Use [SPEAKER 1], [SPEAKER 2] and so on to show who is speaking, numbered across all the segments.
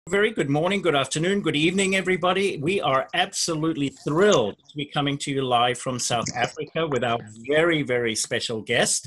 [SPEAKER 1] Very good morning, good afternoon, good evening, everybody. We are absolutely thrilled to be coming to you live from South Africa with our very, very special guest.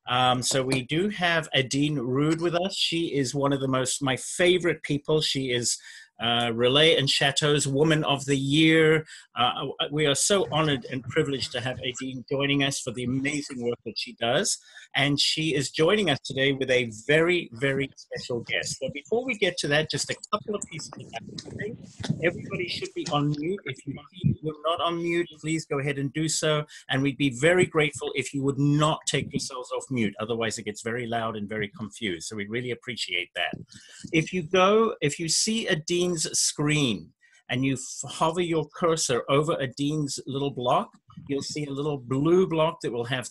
[SPEAKER 1] So we do have Adine Rood with us. She is one of my favorite people. She is Relais and Chateau's Woman of the Year. We are so honored and privileged to have Adine joining us for the amazing work that she does. And she is joining us today with a very, very special guest. So before we get to that, just a couple of pieces of housekeeping. Everybody should be on mute. If you feel you're not on mute, please go ahead and do so. And we'd be very grateful if you would not take yourselves off mute. Otherwise, it gets very loud and very confused. So we'd really appreciate that. If you see Adine's screen and you hover your cursor over Adine's little block, you'll see a little blue block that will have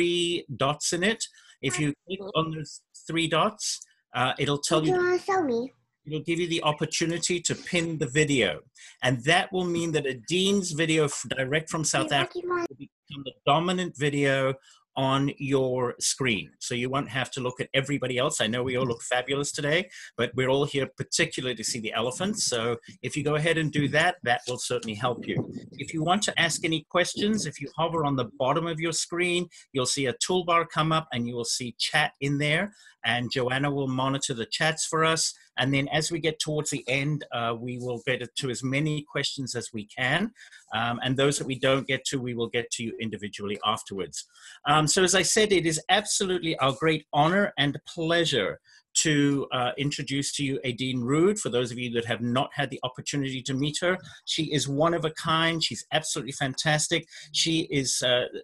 [SPEAKER 1] 3 dots in it. If you click on those 3 dots, it'll tell you. It'll give you the opportunity to pin the video. And that will mean that Adine's video direct from South Africa will become the dominant video on your screen. So you won't have to look at everybody else. I know we all look fabulous today, but we're all here particularly to see the elephants. So if you go ahead and do that, that will certainly help you. If you want to ask any questions, if you hover on the bottom of your screen, you'll see a toolbar come up and you will see chat in there. And Joanna will monitor the chats for us. And then as we get towards the end, we will get to as many questions as we can. And those that we don't get to, we will get to you individually afterwards. So as I said, it is absolutely our great honor and pleasure to introduce to you Adine Rood. For those of you that have not had the opportunity to meet her, she is one of a kind. She's absolutely fantastic. She is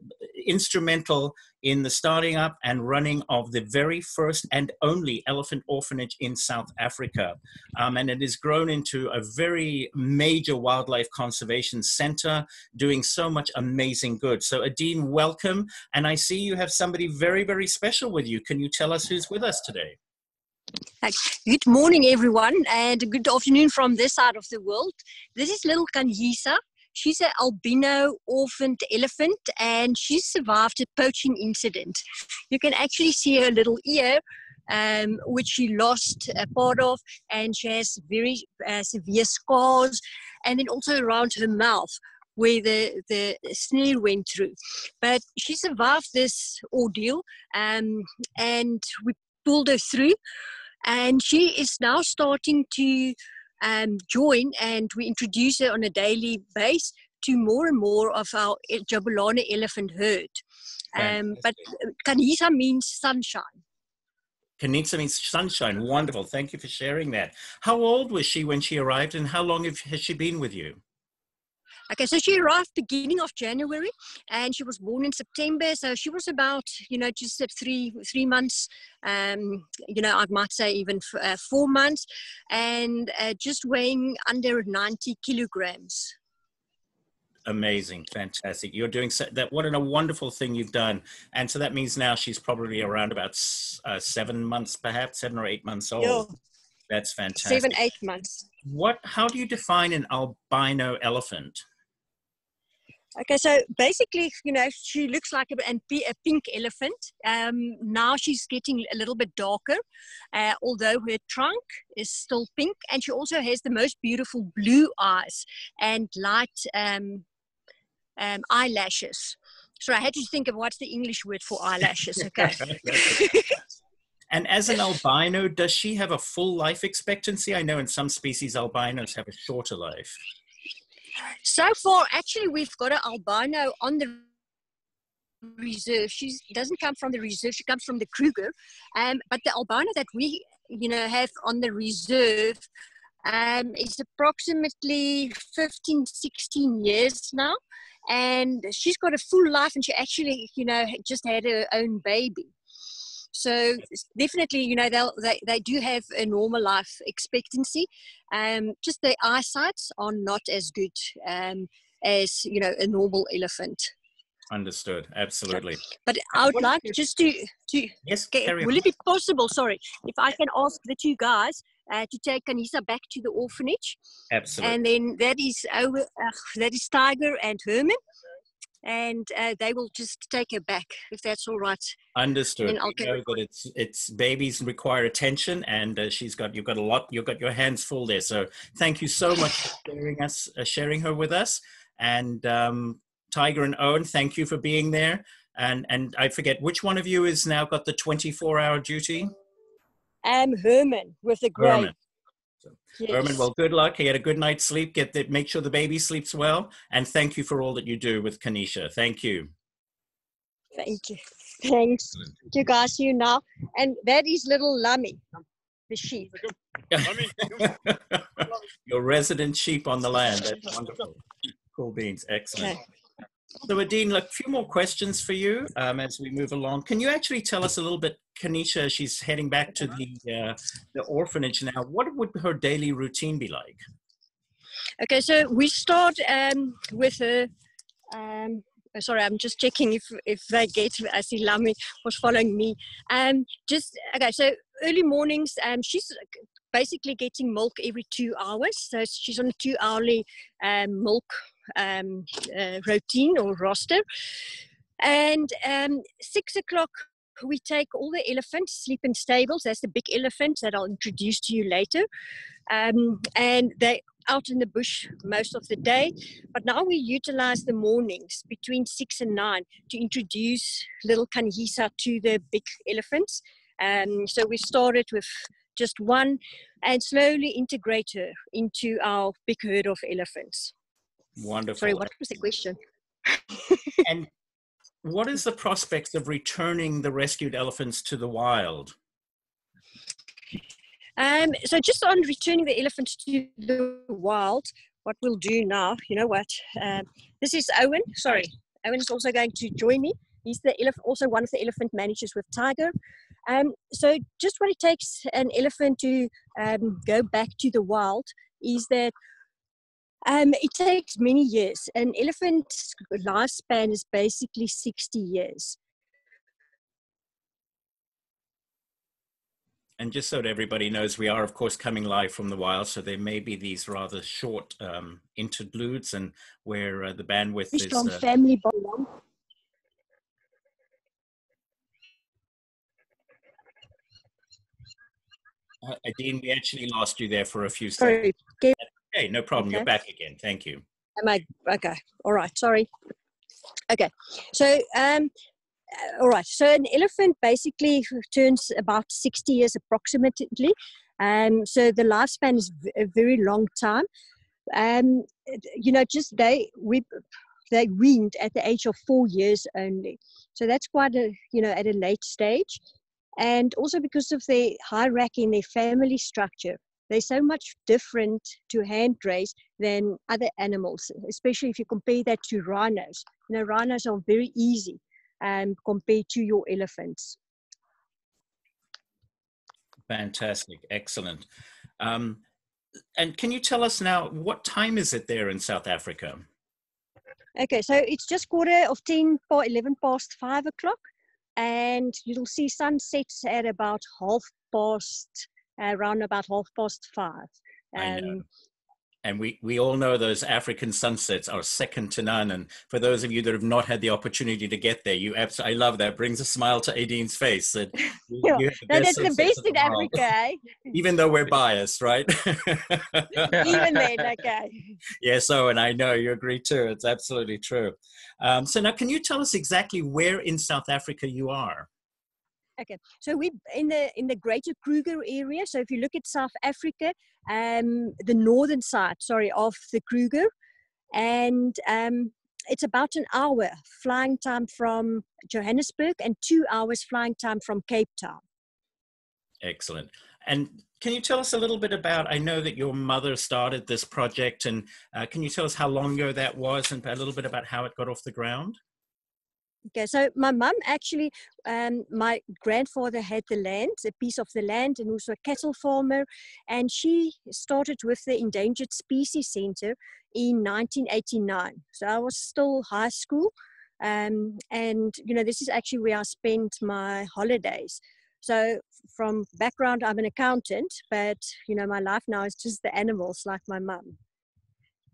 [SPEAKER 1] instrumental in the starting up and running of the very first and only elephant orphanage in South Africa. And it has grown into a very major wildlife conservation center, doing so much amazing good. So Adine, welcome. And I see you have somebody very, very special with you. Can you tell us who's with us today?
[SPEAKER 2] Good morning, everyone, and good afternoon from this side of the world. This is little Khanyisa. She's an albino orphaned elephant, and she survived a poaching incident. You can actually see her little ear, which she lost a part of, and she has very severe scars, and then also around her mouth, where the snare went through. But she survived this ordeal, and we pulled her through. And she is now starting to join, and we introduce her on a daily basis to more and more of our Jabulani elephant herd. But Khanyisa means sunshine.
[SPEAKER 1] Khanyisa means sunshine. Wonderful. Thank you for sharing that. How old was she when she arrived, and how long has she been with you?
[SPEAKER 2] Okay, so she arrived beginning of January, and she was born in September. So she was about, just 3 months, I might say even 4 months, and just weighing under 90 kilograms.
[SPEAKER 1] Amazing. Fantastic. You're doing that. What a wonderful thing you've done. And so that means now she's probably around about 7 months, perhaps 7 or 8 months old.
[SPEAKER 2] Yeah.
[SPEAKER 1] That's fantastic.
[SPEAKER 2] 7-8 months.
[SPEAKER 1] How do you define an albino elephant?
[SPEAKER 2] Okay, so basically, she looks like a pink elephant. Now she's getting a little bit darker, although her trunk is still pink, and she also has the most beautiful blue eyes and light eyelashes. So I had to think of what's the English word for eyelashes, okay?
[SPEAKER 1] And as an albino, does she have a full life expectancy? I know in some species, albinos have a shorter life.
[SPEAKER 2] So far, actually, we've got an albino on the reserve. She doesn't come from the reserve. She comes from the Kruger. But the albino that we, have on the reserve is approximately 15, 16 years now. And she's got a full life, and she actually, just had her own baby. So definitely, they do have a normal life expectancy. Just their eyesights are not as good as, a normal elephant.
[SPEAKER 1] Understood. Absolutely.
[SPEAKER 2] But I would like just to
[SPEAKER 1] yes,
[SPEAKER 2] will it be possible, sorry, if I can ask the two guys to take Khanyisa back to the orphanage?
[SPEAKER 1] Absolutely.
[SPEAKER 2] And then that is Tiger and Herman. and they will just take her back, if that's all right.
[SPEAKER 1] Understood.
[SPEAKER 2] Then I'll
[SPEAKER 1] We know that it's babies require attention, and you've got your hands full there. So thank you so much for sharing her with us. And Tiger and Owen, thank you for being there. And I forget, which one of you has now got the 24-hour duty?
[SPEAKER 2] Herman with the grey.
[SPEAKER 1] Herman. So,
[SPEAKER 2] yes.
[SPEAKER 1] Herman, well, good luck. He had a good night's sleep. Make sure the baby sleeps well. And thank you for all that you do with Khanyisa. Thank you.
[SPEAKER 2] Thank you. Thanks. You guys see you now. And that is little Lummy, the sheep.
[SPEAKER 1] Your resident sheep on the land. That's wonderful. Cool beans. Excellent. Okay. So, Adine, a few more questions for you as we move along. Can you actually tell us a little bit, Khanyisa, she's heading back to the orphanage now. What would her daily routine be like?
[SPEAKER 2] Okay, so we start with her. Sorry, I'm just checking if they get. I see Lami was following me. Okay, so early mornings. She's basically getting milk every 2 hours. So she's on a 2-hourly milk routine or roster. And 6 o'clock, we take all the elephants, sleep in stables. That's the big elephants that I'll introduce to you later. And they out in the bush most of the day, but now we utilize the mornings between 6 and 9 to introduce little Khanyisa to the big elephants. So we started with just one and slowly integrate her into our big herd of elephants.
[SPEAKER 1] Wonderful.
[SPEAKER 2] Sorry, what was the question?
[SPEAKER 1] And what is the prospects of returning the rescued elephants to the wild?
[SPEAKER 2] So just on returning the elephants to the wild, what we'll do now, you know what? This is Owen. Sorry, Owen is also going to join me. He's also one of the elephant managers with Tiger. So just what it takes an elephant to go back to the wild is that it takes many years. An elephant's lifespan is basically 60 years.
[SPEAKER 1] And just so that everybody knows, we are, of course, coming live from the wild, so there may be these rather short interludes and where the bandwidth is...
[SPEAKER 2] From family bond.
[SPEAKER 1] Adine, we actually lost you there for a few seconds.
[SPEAKER 2] Sorry.
[SPEAKER 1] Okay, no problem. Okay. You're back again. Thank you.
[SPEAKER 2] Okay. All right. Sorry. Okay. So... all right, so an elephant basically turns about 60 years approximately. So the lifespan is a very long time. You know, just they weaned at the age of 4 years only. So that's quite at a late stage. And also because of the hierarchy in their family structure, they're so much different to hand raise than other animals, especially if you compare that to rhinos. You know, rhinos are very easy compared to your elephants.
[SPEAKER 1] Fantastic, excellent. And can you tell us now, what time is it there in South Africa?
[SPEAKER 2] Okay, so it's just 11 past 5 o'clock, and you'll see sunsets at about around about 5:30.
[SPEAKER 1] I know. And we all know those African sunsets are second to none. And for those of you that have not had the opportunity to get there, I love that. Brings a smile to Adine's face. That
[SPEAKER 2] that's the best in Africa, eh?
[SPEAKER 1] Even though we're biased, right?
[SPEAKER 2] Even then, okay.
[SPEAKER 1] Yes, and I know you agree too. It's absolutely true. So now, can you tell us exactly where in South Africa you are?
[SPEAKER 2] Okay, so we're in the Greater Kruger area. So if you look at South Africa, the northern side, of the Kruger, and it's about an hour flying time from Johannesburg and 2 hours flying time from Cape Town.
[SPEAKER 1] Excellent. And can you tell us a little bit about, I know that your mother started this project, and can you tell us how long ago that was and a little bit about how it got off the ground?
[SPEAKER 2] Okay, so my mum actually, my grandfather had the land, a piece of the land, and also a cattle farmer, and she started with the Endangered Species Center in 1989. So I was still high school, and this is actually where I spent my holidays. So from background, I'm an accountant, but my life now is just the animals, like my mum.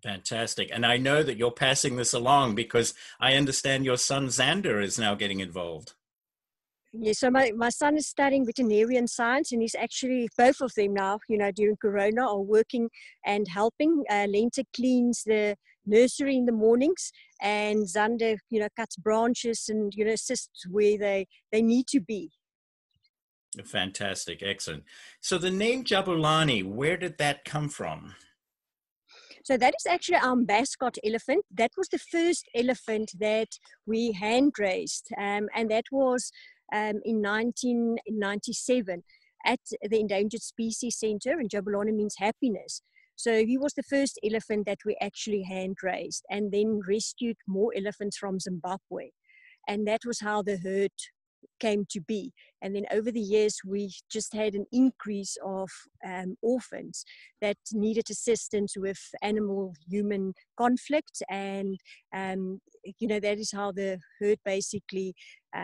[SPEAKER 1] Fantastic. And I know that you're passing this along because I understand your son Xander is now getting involved.
[SPEAKER 2] Yeah, so my son is studying veterinarian science, and he's actually, both of them now, during Corona, are working and helping. Lente cleans the nursery in the mornings, and Xander, cuts branches and, assists where they need to be.
[SPEAKER 1] Fantastic. Excellent. So the name Jabulani, where did that come from?
[SPEAKER 2] So that is actually our mascot elephant. That was the first elephant that we hand raised, and that was in 1997 at the Endangered Species Center, and Jabulani means happiness. So he was the first elephant that we actually hand raised, and then rescued more elephants from Zimbabwe. And that was how the herd came to be. And then over the years, we just had an increase of orphans that needed assistance with animal-human conflict. And, that is how the herd basically,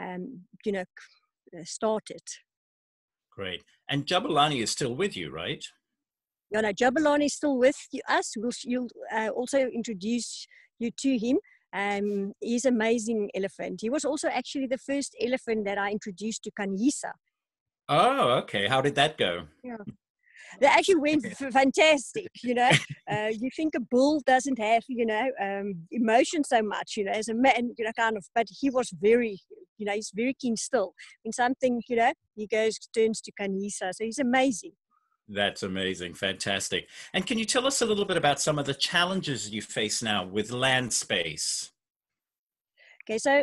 [SPEAKER 2] started.
[SPEAKER 1] Great. And Jabulani is still with you, right?
[SPEAKER 2] No, Jabulani is still with us. You'll also introduce you to him. He's an amazing elephant. He was also actually the first elephant that I introduced to Khanyisa.
[SPEAKER 1] Oh, okay. How did that go?
[SPEAKER 2] Yeah. They actually went fantastic, You think a bull doesn't have, emotion so much, as a man, but he was very, he's very keen still. When something, he turns to Khanyisa. So he's amazing.
[SPEAKER 1] That's amazing. Fantastic. And can you tell us a little bit about some of the challenges you face now with land space?
[SPEAKER 2] Okay, so,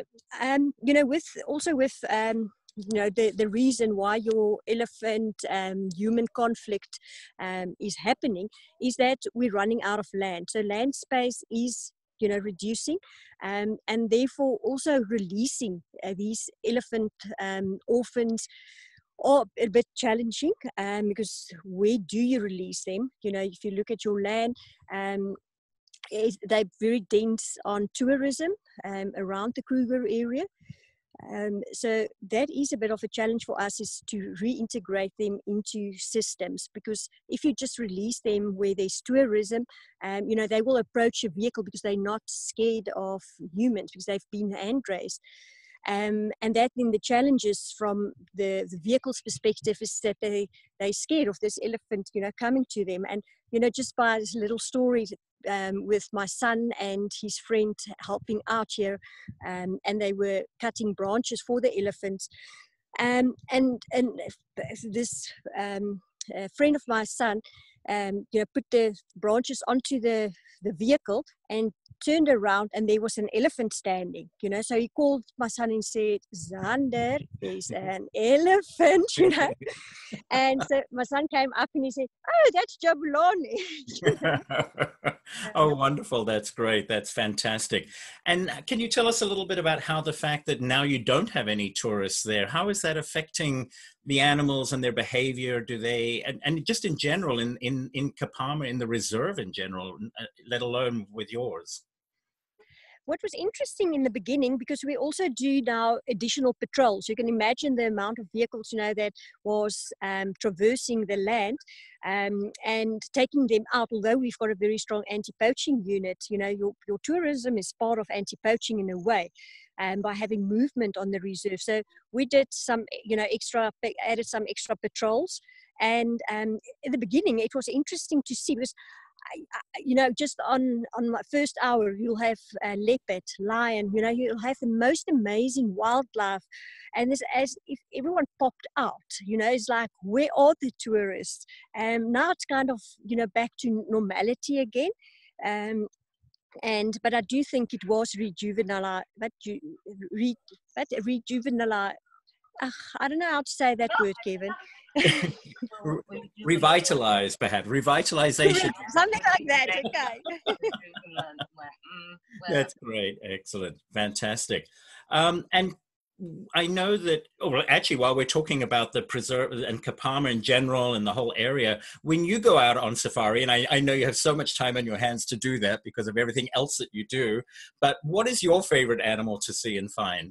[SPEAKER 2] with the reason why your elephant human conflict is happening is that we're running out of land. So land space is reducing, and therefore also releasing these elephant orphans are a bit challenging, because where do you release them? If you look at your land, they're very dense on tourism around the Kruger area. So that is a bit of a challenge for us, is to reintegrate them into systems, because if you just release them where there's tourism, they will approach a vehicle because they're not scared of humans, because they've been hand raised. And that then the challenges from the vehicle's perspective is that they're scared of this elephant, coming to them. And, just by this little story with my son and his friend helping out here, and they were cutting branches for the elephants. And this friend of my son, put the branches onto the vehicle and turned around, and there was an elephant standing, so he called my son and said, "Xander, there's an elephant," and so my son came up and he said, "Oh, that's Jabulani."
[SPEAKER 1] Oh, wonderful. That's great. That's fantastic. And can you tell us a little bit about how the fact that now you don't have any tourists there, how is that affecting the animals and their behavior? Do they, and just in general, in Kapama, in the reserve in general, let alone with yours?
[SPEAKER 2] What was interesting in the beginning, because we also do now additional patrols. You can imagine the amount of vehicles, that was traversing the land and taking them out. Although we've got a very strong anti-poaching unit, your tourism is part of anti-poaching in a way. By having movement on the reserve. So we did some, added some extra patrols. And in the beginning, it was interesting to see, because just on my first hour, you'll have a leopard, lion, you'll have the most amazing wildlife. And it's as if everyone popped out, it's like, where are the tourists? Now it's kind of, back to normality again. But I do think it was rejuvenalized. I don't know how to say that word, Kevin.
[SPEAKER 1] Revitalized, perhaps. Revitalization.
[SPEAKER 2] Something like that, okay.
[SPEAKER 1] That's great. Excellent. Fantastic. And I know that, well, actually, while we're talking about the preserve and Kapama in general and the whole area, when you go out on safari, and I know you have so much time on your hands to do that because of everything else that you do, but what is your favorite animal to see and find?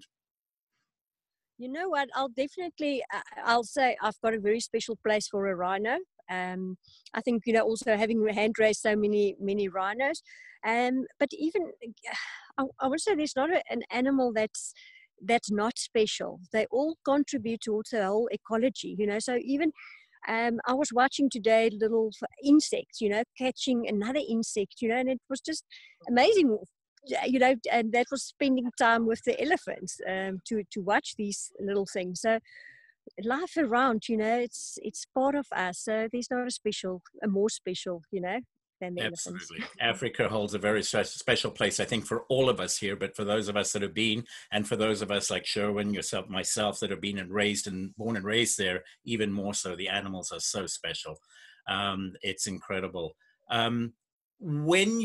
[SPEAKER 2] You know what? I'll say I've got a very special place for a rhino. I think, also having hand raised so many rhinos. But even, I would say there's not an animal that's not special. They all contribute towards the whole ecology, So even I was watching today little insects, catching another insect, and it was just amazing, and that was spending time with the elephants to watch these little things. So life around, it's part of us. So there's not a more special, than the elephants.
[SPEAKER 1] Absolutely. Africa holds a very special place, I think, for all of us here, but for those of us that have been, and for those of us like Sherwin, yourself, myself, that have been born and raised there, even more so. The animals are so special. It's incredible. When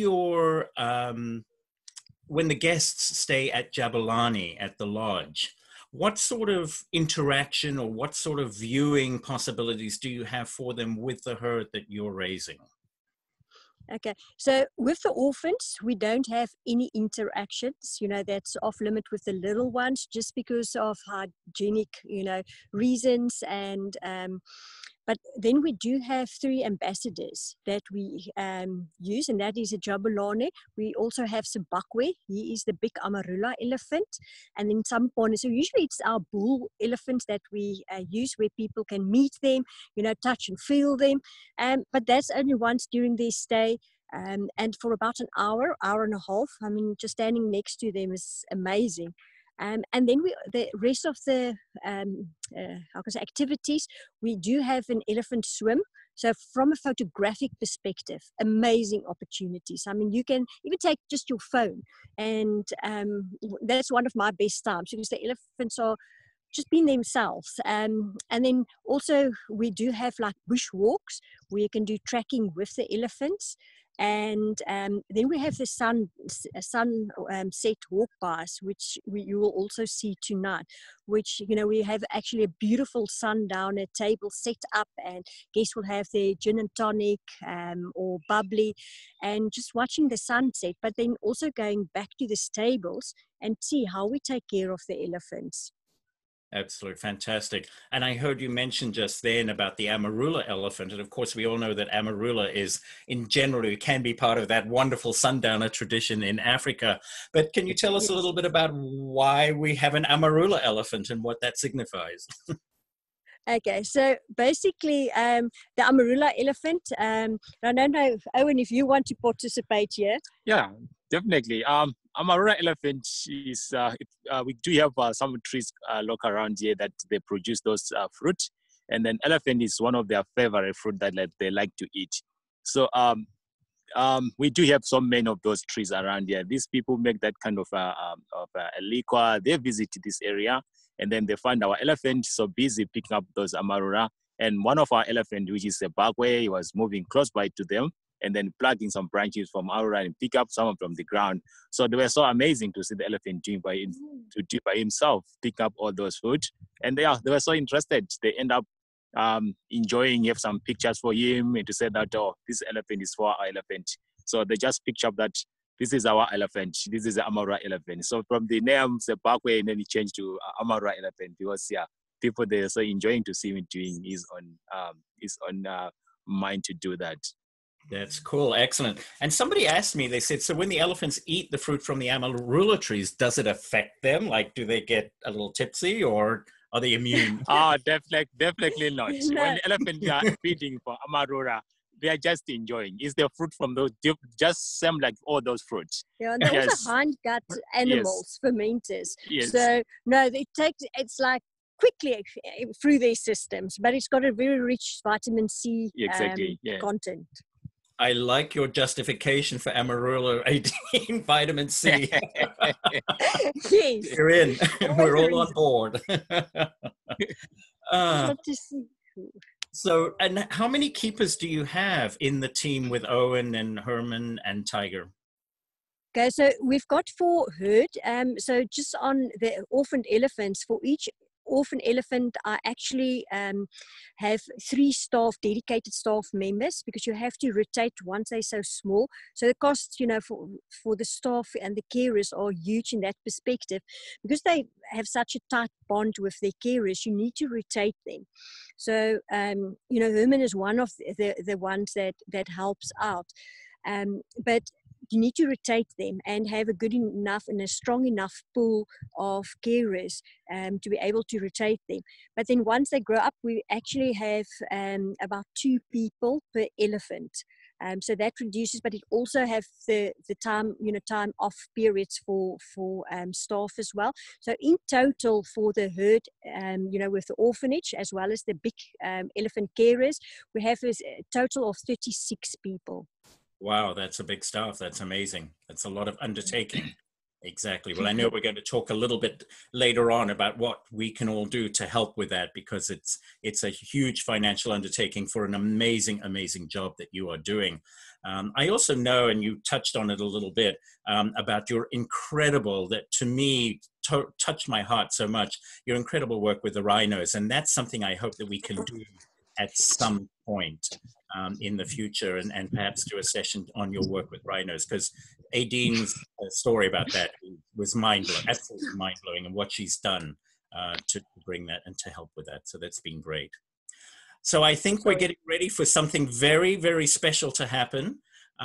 [SPEAKER 1] the guests stay at Jabulani at the lodge, what sort of interaction or what sort of viewing possibilities do you have for them with the herd that you're raising?
[SPEAKER 2] Okay, so with the orphans, we don't have any interactions, that's off limit with the little ones, just because of hygienic, reasons. And but then we do have 3 ambassadors that we use, and that is a Jabulani. We also have Zimbabwe. He is the big Amarula elephant. And then some corners, so usually it's our bull elephants that we use, where people can meet them, touch and feel them. But that's only once during their stay. And for about an hour and a half, I mean, just standing next to them is amazing. And then the rest of the activities, we do have an elephant swim. So from a photographic perspective, amazing opportunities. I mean, you can even take just your phone, and that's one of my best times, because the elephants are just being themselves. And then also we do have like bush walks where you can do tracking with the elephants. And then we have the sunset walk bys, which you will also see tonight, which, we have actually a beautiful sundowner table set up, and guests will have their gin and tonic or bubbly, and just watching the sunset, but then also going back to the stables and see how we take care of the elephants.
[SPEAKER 1] Absolutely fantastic. And I heard you mention just then about the Amarula elephant. And of course, we all know that Amarula is, in general, it can be part of that wonderful sundowner tradition in Africa. But can you tell us a little bit about why we have an Amarula elephant and what that signifies?
[SPEAKER 2] Okay, so basically the Amarula elephant, I don't know, Owen, if you want to participate here.
[SPEAKER 3] Yeah, definitely. Amarula elephant is, we do have some trees local around here that they produce those fruit. And then elephant is one of their favorite fruit that they like to eat. So we do have so many of those trees around here. These people make that kind of a liquor. They visit this area, and then they find our elephant so busy picking up those Amarula. And one of our elephant, which is a Bagwe, he was moving close by to them, and then plugging some branches from Amarula and pick up some from the ground. So they were so amazing to see the elephant do by himself, pick up all those food. And they were so interested. They end up enjoying, have some pictures for him, and to say that, oh, this elephant is for our elephant. So they just picked up that this is our elephant, this is the Amarula elephant. So from the name, the Bagwe, and then he changed to Amarula elephant, because people, they're so enjoying to see him doing his own mind to do that.
[SPEAKER 1] That's cool. Excellent. And somebody asked me, they said, so when the elephants eat the fruit from the Amarula trees, does it affect them? Like, do they get a little tipsy, or are they immune?
[SPEAKER 3] Definitely not.
[SPEAKER 2] No.
[SPEAKER 3] When the elephants are feeding for Amarula, they are just enjoying. It's the fruit from those, just same like all those fruits.
[SPEAKER 2] Yeah, and they're also hindgut animals, fermenters.
[SPEAKER 3] Yes.
[SPEAKER 2] So, no, it's like quickly through their systems, but it's got a very rich vitamin C content.
[SPEAKER 1] I like your justification for Amarula 18 vitamin C.
[SPEAKER 2] Yes.
[SPEAKER 1] You're in. We're all on board. So, and how many keepers do you have in the team with Owen and Herman and Tiger?
[SPEAKER 2] Okay, so we've got 4 herd. So just on the orphaned elephants, for each orphan elephant, I actually have 3 staff, dedicated staff members, because you have to rotate once they're so small. So the costs, for the staff and the carers are huge in that perspective. Because they have such a tight bond with their carers, you need to rotate them. So, Herman is one of the ones that helps out. But you need to rotate them and have a good enough and a strong enough pool of carers to be able to rotate them. But then once they grow up, we actually have about 2 people per elephant. So that reduces, but it also have the time, time off periods for staff as well. So in total for the herd, with the orphanage as well as the big elephant carers, we have a total of 36 people.
[SPEAKER 1] Wow, that's a big staff. That's amazing. That's a lot of undertaking. Exactly. Well, I know we're going to talk a little bit later on about what we can all do to help with that, because it's a huge financial undertaking for an amazing, amazing job that you are doing. I also know, and you touched on it a little bit, about your incredible, that to me touched my heart so much, your incredible work with the rhinos. And that's something I hope that we can do at some point in the future, and perhaps do a session on your work with rhinos, because Aidine's story about that was mind-blowing, absolutely mind-blowing, and what she's done to bring that and to help with that. So that's been great. So I think we're getting ready for something very, very special to happen.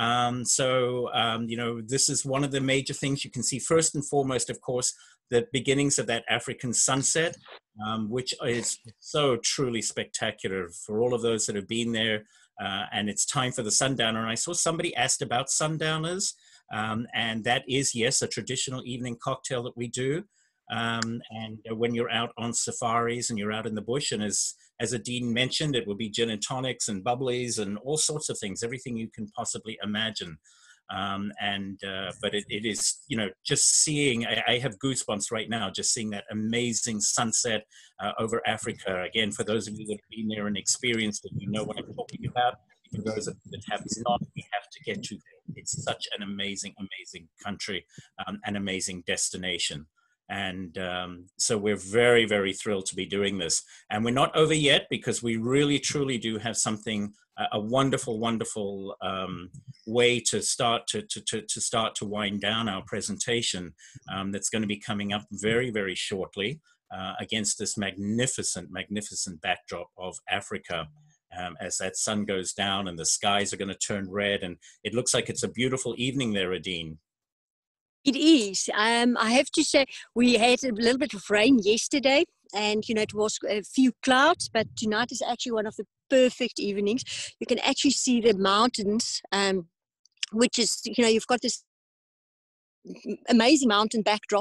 [SPEAKER 1] This is one of the major things you can see. First and foremost, of course, the beginnings of that African sunset, which is so truly spectacular for all of those that have been there. And it's time for the sundowner. And I saw somebody asked about sundowners. And that is, yes, a traditional evening cocktail that we do. And when you're out on safaris and you're out in the bush, and as Adine mentioned, it will be gin and tonics and bubblies and all sorts of things, everything you can possibly imagine. But it is, just seeing, I have goosebumps right now, just seeing that amazing sunset over Africa. Again, for those of you that have been there and experienced it, you know what I'm talking about. For those that have not, we have to get to there. It's such an amazing, amazing country, an amazing destination. And so we're very, very thrilled to be doing this. And we're not over yet, because we really, truly do have something, a wonderful, wonderful way to start to wind down our presentation that's going to be coming up very, very shortly against this magnificent, magnificent backdrop of Africa. As that sun goes down and the skies are going to turn red. And it looks like it's a beautiful evening there, Adine.
[SPEAKER 2] It is. I have to say, we had a little bit of rain yesterday, and it was a few clouds, but tonight is actually one of the perfect evenings. You can actually see the mountains, which is, you've got this amazing mountain backdrop.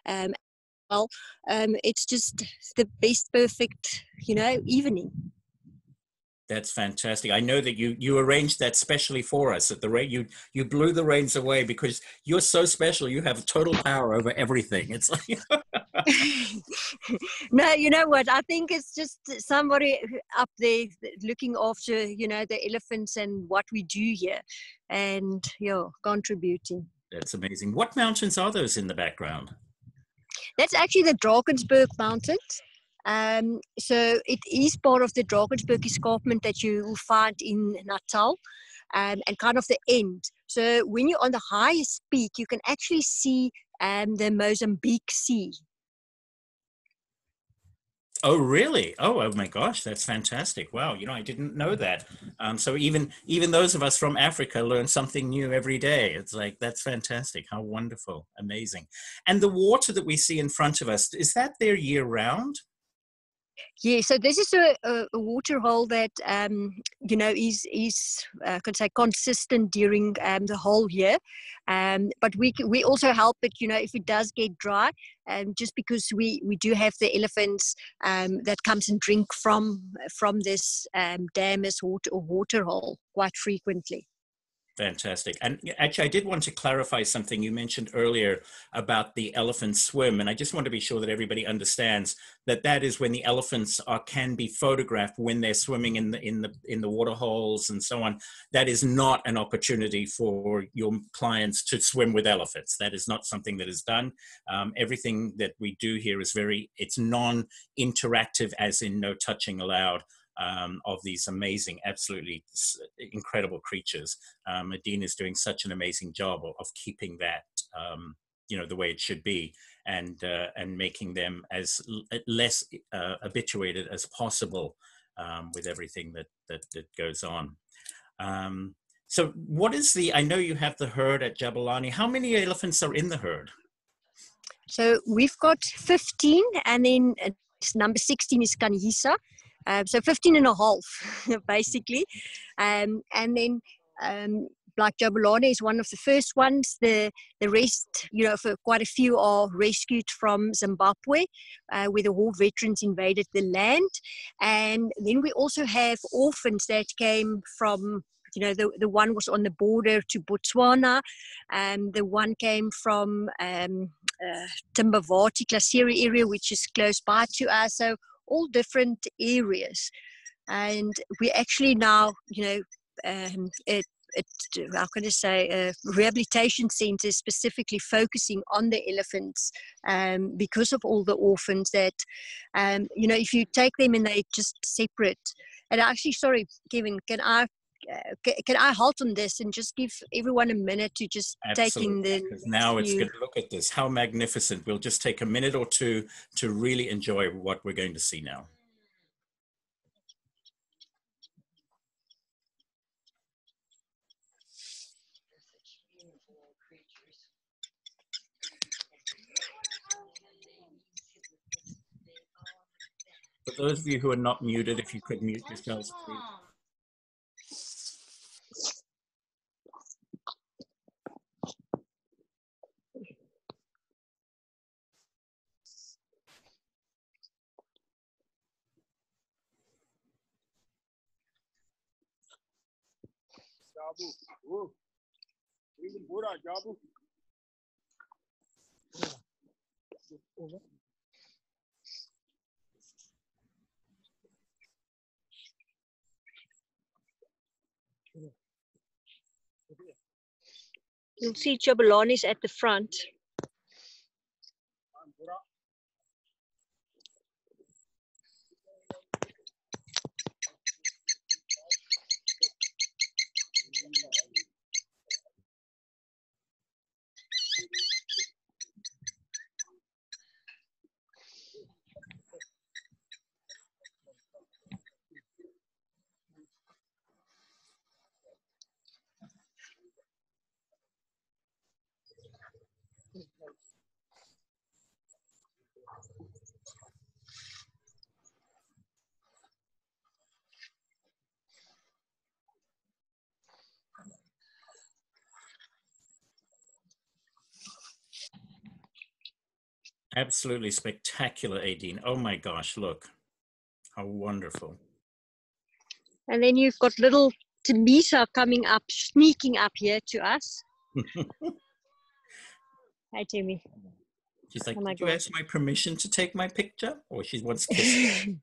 [SPEAKER 2] It's just the best perfect, evening.
[SPEAKER 1] That's fantastic. I know that you arranged that specially for us. At the rate you blew the reins away, because you're so special. You have total power over everything. It's like
[SPEAKER 2] No, you know what? I think it's just somebody up there looking after, the elephants and what we do here, and contributing.
[SPEAKER 1] That's amazing. What mountains are those in the background?
[SPEAKER 2] That's actually the Drakensberg Mountains. So it is part of the Drakensberg escarpment that you will find in Natal, and kind of the end. So when you're on the highest peak, you can actually see the Mozambique Sea.
[SPEAKER 1] Oh, really? Oh my gosh, that's fantastic. Wow, I didn't know that. So even those of us from Africa learn something new every day. It's like, that's fantastic. How wonderful. Amazing. And the water that we see in front of us, is that there year round?
[SPEAKER 2] Yeah, so this is a water hole that is could say consistent during the whole year, but we also help it, if it does get dry, just because we do have the elephants that comes and drink from this dam as water hole quite frequently.
[SPEAKER 1] Fantastic. And actually, I did want to clarify something you mentioned earlier about the elephant swim. And I just want to be sure that everybody understands that that is when the elephants can be photographed when they're swimming in the water holes and so on. That is not an opportunity for your clients to swim with elephants. That is not something that is done. Everything that we do here is it's non-interactive, as in no touching allowed. Of these amazing, absolutely incredible creatures. Adine is doing such an amazing job of keeping that, the way it should be, and making them as less habituated as possible with everything that goes on. So what is I know you have the herd at Jabulani. How many elephants are in the herd?
[SPEAKER 2] So we've got 15, and then number 16 is Khanyisa. So 15 and a half, basically. And then like Jabulani is one of the first ones. The rest, for quite a few are rescued from Zimbabwe, where the war veterans invaded the land. And then we also have orphans that came from, the one was on the border to Botswana, and the one came from Timbavati, Klaseri area, which is close by to us. So all different areas. And we actually now, how can I say, rehabilitation centers specifically focusing on the elephants because of all the orphans that, if you take them and they just separate. And actually, sorry, Kevin, can I halt on this and just give everyone a minute to just take in the...
[SPEAKER 1] Now it's good to look at this. How magnificent. We'll just take a minute or two to really enjoy what we're going to see now. For those of you who are not muted, if you could mute yourselves, please.
[SPEAKER 2] You'll see Jabulani's at the front.
[SPEAKER 1] Absolutely spectacular, Adine. Oh my gosh, look. How wonderful.
[SPEAKER 2] And then you've got little Khanyisa coming up, sneaking up here to us. Hi, Timmy.
[SPEAKER 1] She's like, did you ask my permission to take my picture? Or she wants kisses.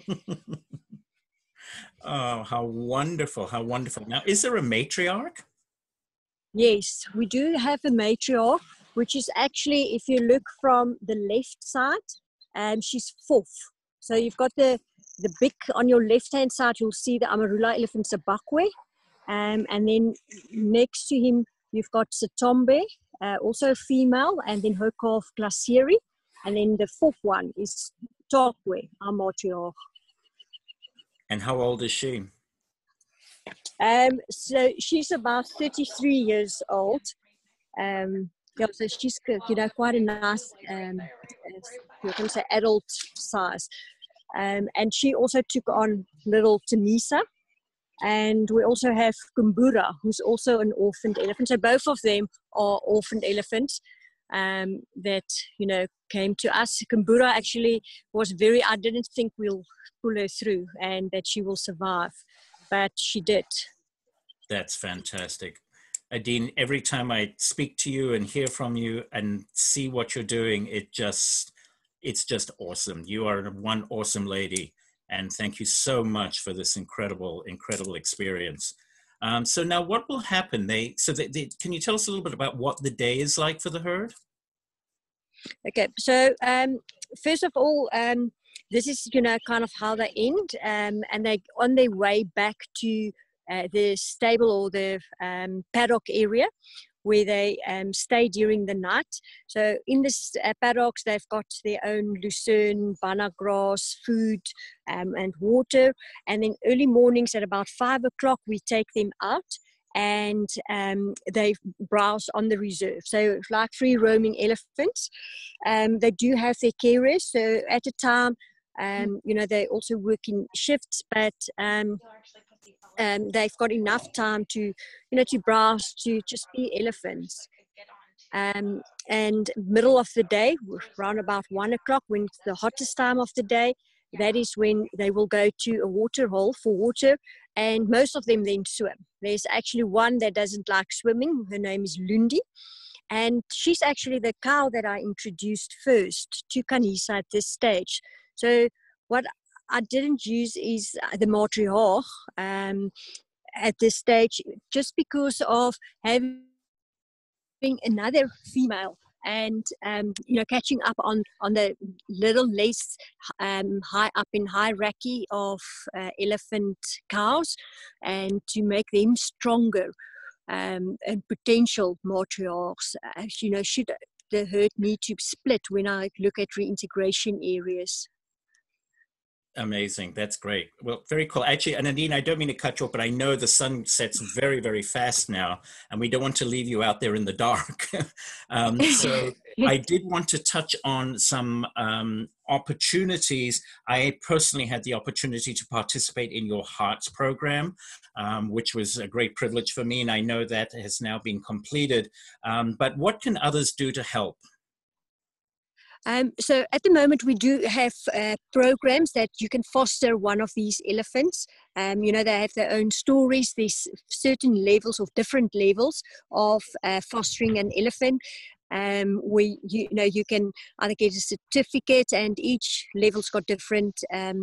[SPEAKER 1] Oh, how wonderful, how wonderful. Now, is there a matriarch?
[SPEAKER 2] Yes, we do have a matriarch, which is actually, if you look from the left side, she's fourth. So you've got the big, on your left-hand side, you'll see the Amarula elephant Zimbabwe. And then next to him, you've got Satombe, also a female, and then her calf Klaseri. And then the fourth one is Tokwe, our matriarch.
[SPEAKER 1] And how old is she?
[SPEAKER 2] So she's about 33 years old. So she's, quite a nice, you can say adult size. And she also took on little Khanyisa. And we also have Kumbura, who's also an orphaned elephant. So both of them are orphaned elephants that, came to us. Kumbura actually was I didn't think we'll pull her through and that she will survive, but she did.
[SPEAKER 1] That's fantastic. Adine, every time I speak to you and hear from you and see what you're doing, it's just awesome. You are one awesome lady. And thank you so much for this incredible, incredible experience. So now what will happen? Can you tell us a little bit about what the day is like for the herd?
[SPEAKER 2] Okay, so first of all, this is, kind of how they end, and they on their way back to the stable or the paddock area where they stay during the night. So in this paddocks, they've got their own lucerne, banana grass, food, and water. And then early mornings at about 5 o'clock, we take them out and they browse on the reserve. So like free roaming elephants. They do have their carers. So at a time, they also work in shifts, but they've got enough time to browse, to just be elephants. And middle of the day, around about 1 o'clock, when it's the hottest time of the day, that is when they will go to a water hole for water, and most of them then swim. There's actually one that doesn't like swimming. Her name is Lundi, and she's actually the cow that I introduced first to Khanyisa at this stage. So what I didn't use is the matriarch at this stage, just because of having another female and catching up on the little less high up in hierarchy of elephant cows, and to make them stronger and potential matriarchs. Should the herd need to split when I look at reintegration areas.
[SPEAKER 1] Amazing. That's great. Well, very cool. Actually, and Nadine, I don't mean to cut you off, but I know the sun sets very, very fast now, and we don't want to leave you out there in the dark. So I did want to touch on some opportunities. I personally had the opportunity to participate in your Hearts program, which was a great privilege for me, and I know that has now been completed. But what can others do to help?
[SPEAKER 2] So at the moment, we do have programs that you can foster one of these elephants. They have their own stories. There's certain levels of different levels of fostering an elephant. You can either get a certificate, and each level's got different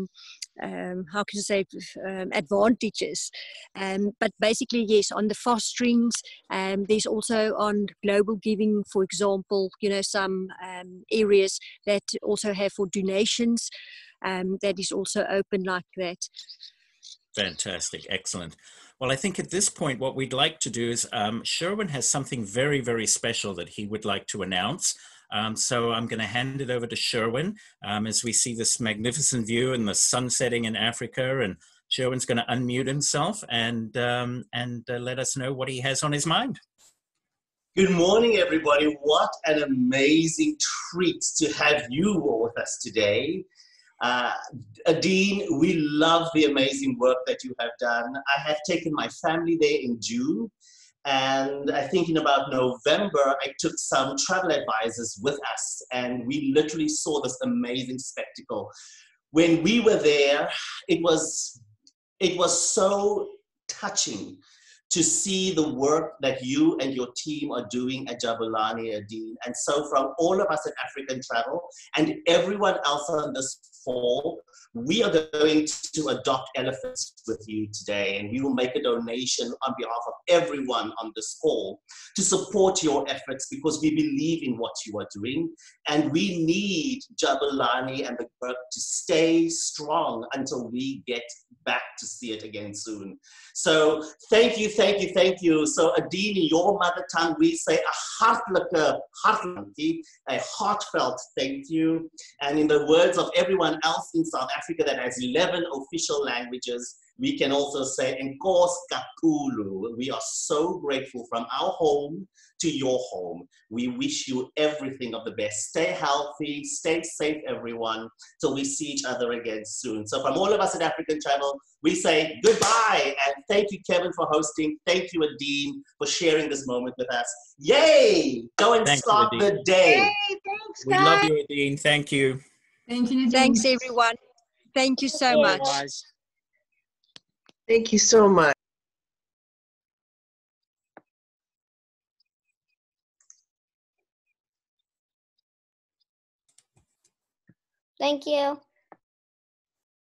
[SPEAKER 2] advantages. But basically, yes, on the fosterings, there's also on global giving, for example, some areas that also have for donations, that is also open like that.
[SPEAKER 1] Fantastic. Excellent. Well, I think at this point, what we'd like to do is Sherwin has something very, very special that he would like to announce. So I'm going to hand it over to Sherwin as we see this magnificent view and the sun setting in Africa. And Sherwin's going to unmute himself and let us know what he has on his mind.
[SPEAKER 4] Good morning, everybody. What an amazing treat to have you all with us today. Adine, we love the amazing work that you have done. I have taken my family there in June, and I think in about November, I took some travel advisors with us, and we literally saw this amazing spectacle. When we were there, it was so touching to see the work that you and your team are doing at Jabulani, Adine. And so from all of us at African Travel and everyone else on this call, we are going to adopt elephants with you today, and we will make a donation on behalf of everyone on this call to support your efforts, because we believe in what you are doing, and we need Jabulani and the work to stay strong until we get back to see it again soon. So thank you, thank you, thank you. So Adine, in your mother tongue, we say a heartfelt thank you. And in the words of everyone else in South Africa that has 11 official languages, we can also say Enkos Kakulu. We are so grateful from our home to your home. We wish you everything of the best. Stay healthy, stay safe, everyone, till we see each other again soon. So from all of us at African Travel, we say goodbye, and thank you, Kevin, for hosting. Thank you, Adine, for sharing this moment with us. Yay! Go and start the day.
[SPEAKER 2] Yay, thanks,
[SPEAKER 1] we
[SPEAKER 2] guys.
[SPEAKER 1] love you, Adine. Thank you.
[SPEAKER 5] Thank you, Nadine.
[SPEAKER 2] Thanks, everyone. Thank you so much.
[SPEAKER 5] Thank you so much. Thank you.